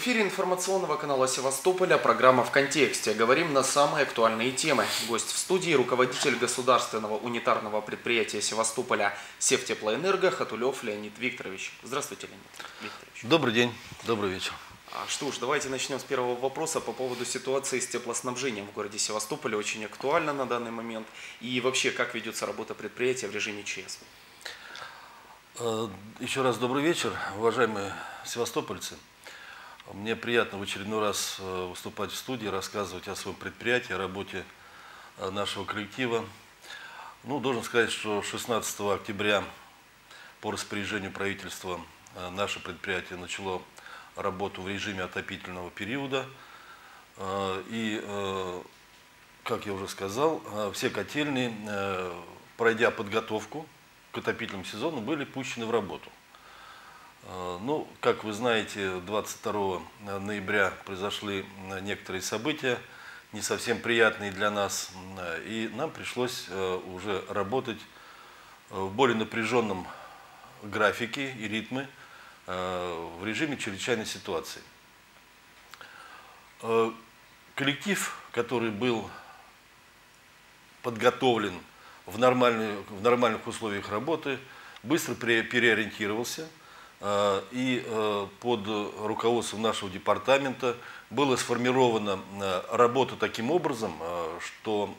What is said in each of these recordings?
эфире информационного канала Севастополя программа «В контексте». Говорим на самые актуальные темы. Гость в студии – руководитель государственного унитарного предприятия Севастополя Севтеплоэнерго Хатулев Леонид Викторович. Здравствуйте, Леонид Викторович. Добрый день, добрый вечер. Что ж, давайте начнем с первого вопроса по поводу ситуации с теплоснабжением в городе Севастополе. Очень актуально на данный момент. И вообще, как ведется работа предприятия в режиме ЧС? Еще раз добрый вечер, уважаемые севастопольцы. Мне приятно в очередной раз выступать в студии, рассказывать о своем предприятии, о работе нашего коллектива. Должен сказать, что 16 октября по распоряжению правительства наше предприятие начало работу в режиме отопительного периода. И, как я уже сказал, все котельные, пройдя подготовку к отопительному сезону, были пущены в работу. Как вы знаете, 22 ноября произошли некоторые события, не совсем приятные для нас, и нам пришлось уже работать в более напряженном графике и ритме в режиме чрезвычайной ситуации. Коллектив, который был подготовлен в нормальных условиях работы, быстро переориентировался, и под руководством нашего департамента была сформирована работа таким образом, что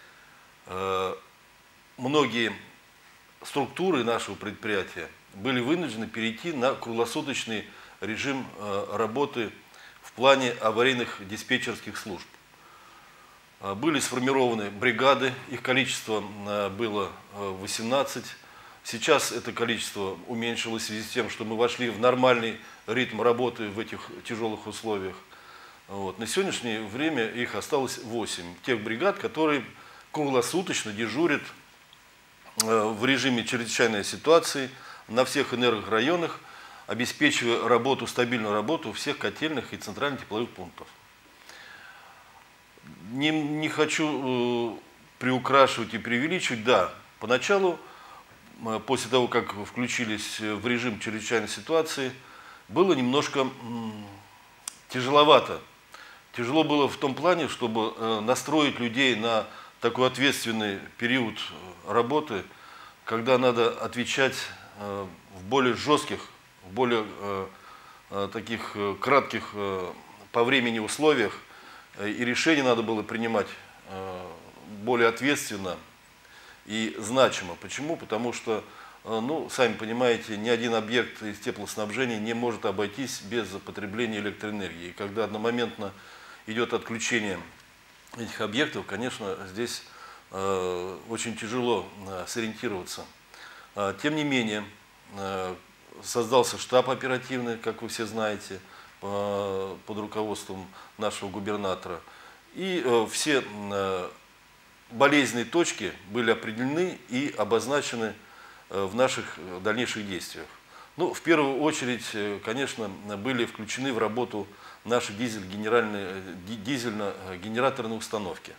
многие структуры нашего предприятия были вынуждены перейти на круглосуточный режим работы в плане аварийных диспетчерских служб. Были сформированы бригады, их количество было 18. Сейчас это количество уменьшилось в связи с тем, что мы вошли в нормальный ритм работы в этих тяжелых условиях. На сегодняшнее время их осталось 8. Тех бригад, которые круглосуточно дежурят в режиме чрезвычайной ситуации на всех энергорайонах, обеспечивая работу, стабильную работу всех котельных и центральных тепловых пунктов. Не хочу приукрашивать и преувеличивать. Да, поначалу, после того, как включились в режим чрезвычайной ситуации, было немножко тяжеловато. Тяжело было в том плане, чтобы настроить людей на такой ответственный период работы, когда надо отвечать в более жестких, в более таких кратких по времени условиях, и решения надо было принимать более ответственно и значимо. Почему? Потому что, сами понимаете, ни один объект из теплоснабжения не может обойтись без потребления электроэнергии. И когда одномоментно идет отключение этих объектов, конечно, здесь очень тяжело сориентироваться. Тем не менее, создался штаб оперативный, как вы все знаете, под руководством нашего губернатора. И все болезненные точки были определены и обозначены в наших дальнейших действиях. В первую очередь, конечно, были включены в работу наши дизельно-генераторные установки.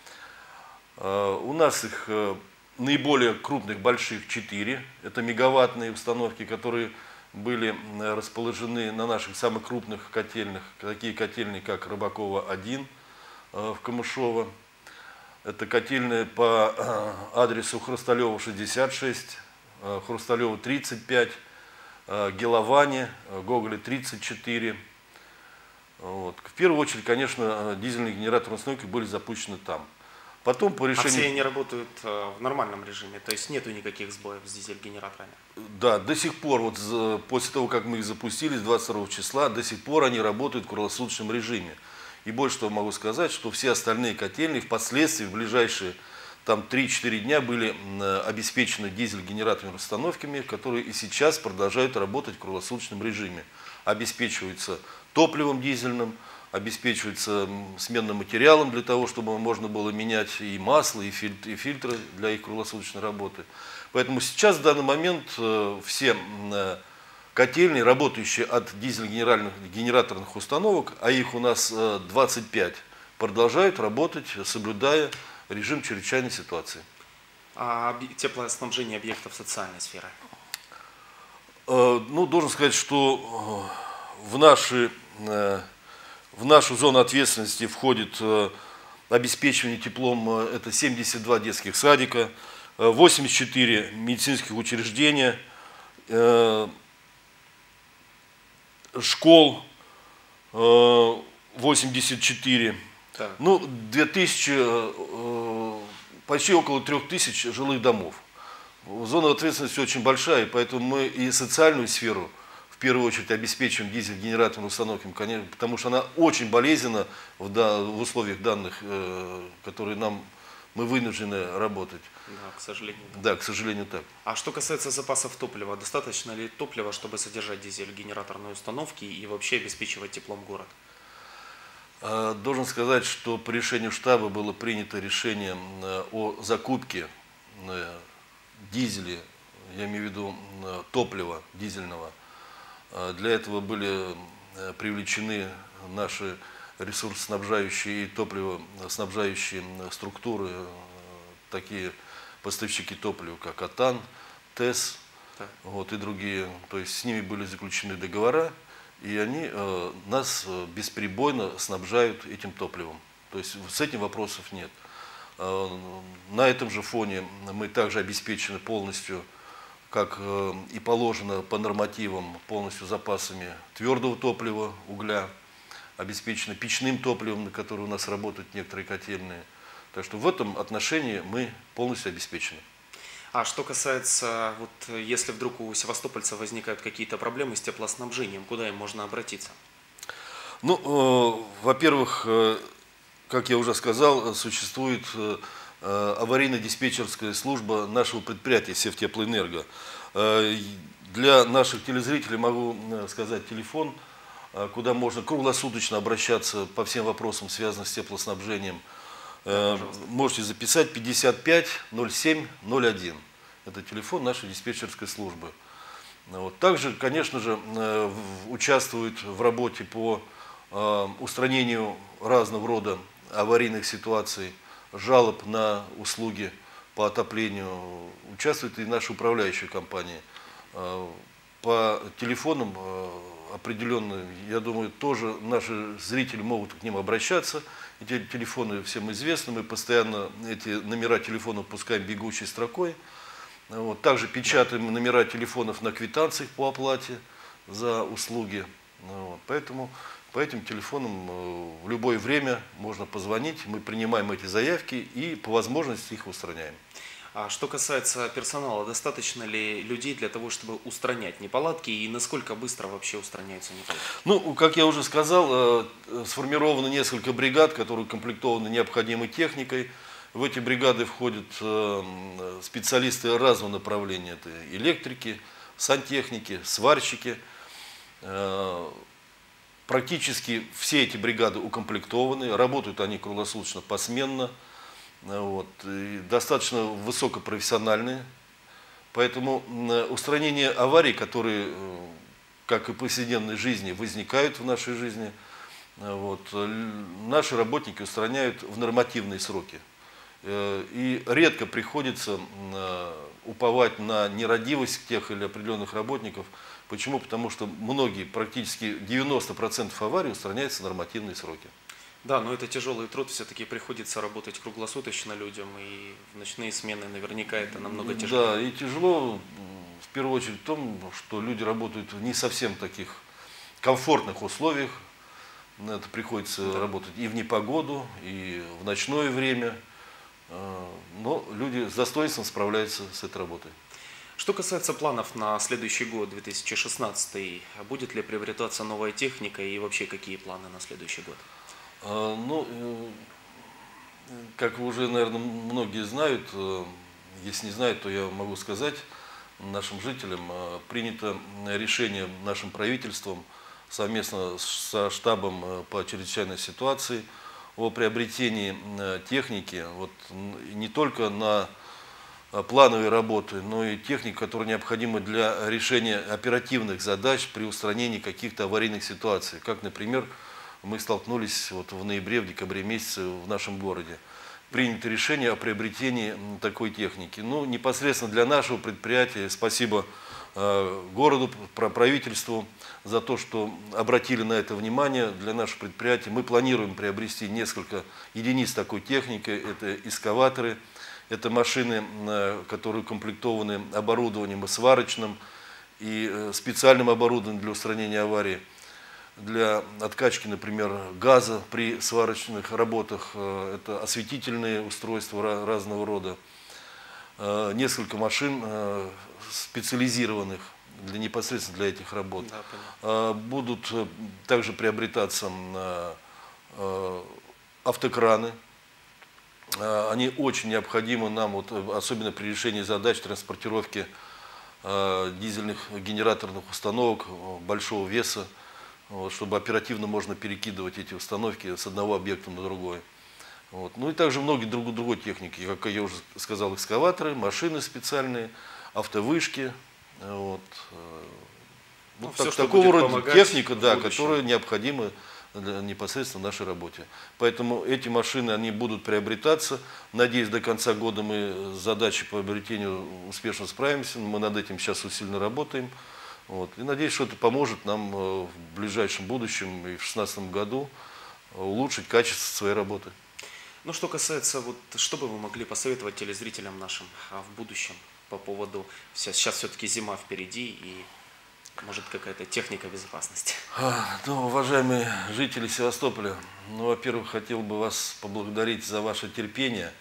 У нас их наиболее крупных, больших 4. Это мегаваттные установки, которые были расположены на наших самых крупных котельных, такие котельные, как Рыбакова-1 в Камышово. Это котельные по адресу Хрусталева 66, Хрусталева 35, Геловани, Гоголя 34. В первую очередь, конечно, дизельные генераторные установки были запущены там. Потом по решению... все они работают в нормальном режиме, то есть нету никаких сбоев с дизель-генераторами? Да, до сих пор, после того, как мы их запустили, с 22 числа, до сих пор они работают в круглосуточном режиме. И больше того могу сказать, что все остальные котельные впоследствии, в ближайшие 3-4 дня были обеспечены дизель-генераторными установками, которые и сейчас продолжают работать в круглосуточном режиме. Обеспечиваются топливом дизельным, обеспечивается сменным материалом для того, чтобы можно было менять и масло, и фильтры для их круглосуточной работы. Поэтому сейчас, в данный момент, все котельные, работающие от дизель-генераторных установок, а их у нас 25, продолжают работать, соблюдая режим чрезвычайной ситуации. А теплоснабжение объектов социальной сферы? Должен сказать, что в наши в нашу зону ответственности входит обеспечивание теплом, это 72 детских садика, 84 медицинских учреждения, школ 84, Так. ну, 2000, почти около 3000 жилых домов. Зона ответственности очень большая, поэтому мы и социальную сферу в первую очередь обеспечиваем дизель-генераторными установками, конечно, потому что она очень болезненна в условиях данных, которые мы вынуждены работать. Да, к сожалению. Да, к сожалению, так. А что касается запасов топлива, достаточно ли топлива, чтобы содержать дизель-генераторные установки и вообще обеспечивать теплом город? Должен сказать, что по решению штаба было принято решение о закупке дизеля, я имею в виду топлива дизельного. Для этого были привлечены наши ресурсоснабжающие и топливоснабжающие структуры, такие поставщики топлива, как АТАН, ТЭС, вот, и другие. То есть с ними были заключены договора, и они нас бесперебойно снабжают этим топливом. То есть с этим вопросов нет. На этом же фоне мы также обеспечены полностью, как и положено по нормативам, полностью запасами твердого топлива, угля, обеспечены печным топливом, на которое у нас работают некоторые котельные. Так что в этом отношении мы полностью обеспечены. А что касается, вот если вдруг у севастопольцев возникают какие-то проблемы с теплоснабжением, куда им можно обратиться? Ну, во-первых, как я уже сказал, существует аварийно-диспетчерская служба нашего предприятия Севтеплоэнерго. Для наших телезрителей могу сказать телефон, куда можно круглосуточно обращаться по всем вопросам, связанным с теплоснабжением. Можете записать 55 07 01. Это телефон нашей диспетчерской службы. Вот. Также, конечно же, участвуют в работе по устранению разного рода аварийных ситуаций, жалоб на услуги по отоплению. Участвует и наша управляющая компания. По телефонам определенно, я думаю, тоже наши зрители могут к ним обращаться. Эти телефоны всем известны, мы постоянно эти номера телефонов пускаем бегущей строкой. Вот. Также печатаем номера телефонов на квитанциях по оплате за услуги. Вот. Поэтому по этим телефонам в любое время можно позвонить, мы принимаем эти заявки и по возможности их устраняем. А что касается персонала, достаточно ли людей для того, чтобы устранять неполадки, и насколько быстро вообще устраняются неполадки? Ну, как я уже сказал, сформировано несколько бригад, которые укомплектованы необходимой техникой. В эти бригады входят специалисты разного направления. Это электрики, сантехники, сварщики. Практически все эти бригады укомплектованы, работают они круглосуточно, посменно. Вот, и достаточно высокопрофессиональные. Поэтому устранение аварий, которые, как и в повседневной жизни, возникают в нашей жизни, вот, наши работники устраняют в нормативные сроки. И редко приходится уповать на нерадивость тех или определенных работников. Почему? Потому что многие, практически 90% аварий устраняются в нормативные сроки. Да, но это тяжелый труд, все-таки приходится работать круглосуточно людям, и в ночные смены наверняка это намного тяжелее. Да, и тяжело в первую очередь в том, что люди работают в не совсем таких комфортных условиях. Это приходится работать и в непогоду, и в ночное время. Но люди с достоинством справляются с этой работой. Что касается планов на следующий год, 2016, будет ли приобретаться новая техника и вообще какие планы на следующий год? Ну, как вы уже, наверное, многие знают, если не знают, то я могу сказать нашим жителям, принято решение нашим правительством совместно со штабом по чрезвычайной ситуации о приобретении техники, вот, не только на плановые работы, но и техника, которая необходима для решения оперативных задач при устранении каких-то аварийных ситуаций, как, например, мы столкнулись вот в ноябре, в декабре месяце в нашем городе. принято решение о приобретении такой техники. Ну, непосредственно для нашего предприятия спасибо городу, правительству за то, что обратили на это внимание. Для нашего предприятия мы планируем приобрести несколько единиц такой техники. Это экскаваторы, это машины, которые укомплектованы оборудованием сварочным и специальным оборудованием для устранения аварий. Для откачки, например, газа при сварочных работах, это осветительные устройства разного рода. Несколько машин специализированных непосредственно для этих работ. Да, будут также приобретаться автокраны. Они очень необходимы нам, вот, особенно при решении задач транспортировки дизельных генераторных установок большого веса, вот, чтобы оперативно можно перекидывать эти установки с одного объекта на другой. Вот. Ну и также многие другой техники, как я уже сказал, экскаваторы, машины специальные, автовышки. Вот. Ну, все, такого рода техника, да, которая необходима непосредственно в нашей работе. Поэтому эти машины они будут приобретаться. Надеюсь, до конца года мы с задачей по приобретению успешно справимся. Мы над этим сейчас усиленно работаем. Вот. И надеюсь, что это поможет нам в ближайшем будущем и в 2016 году улучшить качество своей работы. Ну, что касается, вот, что бы вы могли посоветовать телезрителям нашим в будущем по поводу, сейчас все-таки зима впереди и, может, какая-то техника безопасности? Ну, уважаемые жители Севастополя, ну, во-первых, хотел бы вас поблагодарить за ваше терпение,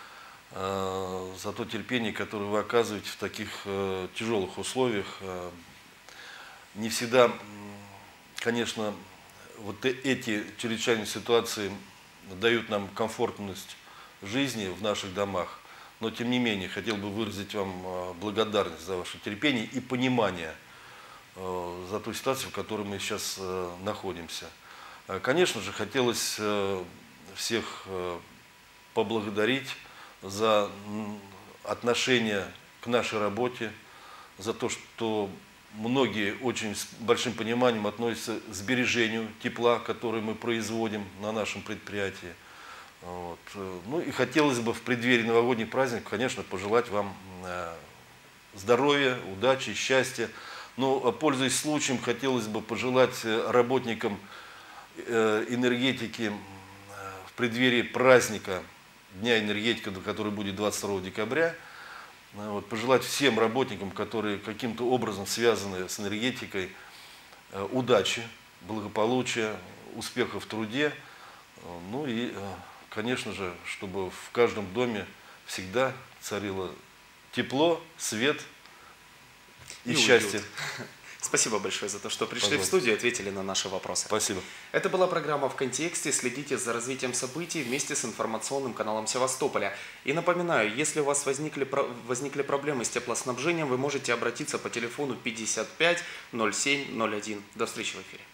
за то терпение, которое вы оказываете в таких тяжелых условиях. Не всегда, конечно, вот эти чрезвычайные ситуации дают нам комфортность жизни в наших домах, но тем не менее хотел бы выразить вам благодарность за ваше терпение и понимание за ту ситуацию, в которой мы сейчас находимся. Конечно же, хотелось всех поблагодарить за отношение к нашей работе, за то, что многие очень с большим пониманием относятся к сбережению тепла, который мы производим на нашем предприятии. Вот. Ну и хотелось бы в преддверии новогодних праздников, конечно, пожелать вам здоровья, удачи, счастья. Но, пользуясь случаем, хотелось бы пожелать работникам энергетики в преддверии праздника Дня энергетики, который будет 22 декабря, вот, пожелать всем работникам, которые каким-то образом связаны с энергетикой, удачи, благополучия, успехов в труде. Ну и, конечно же, чтобы в каждом доме всегда царило тепло, свет и счастье. Спасибо большое за то, что пришли в студию и ответили на наши вопросы. Спасибо. Это была программа «В контексте». Следите за развитием событий вместе с информационным каналом Севастополя. И напоминаю, если у вас возникли проблемы с теплоснабжением, вы можете обратиться по телефону 55 07 01. До встречи в эфире.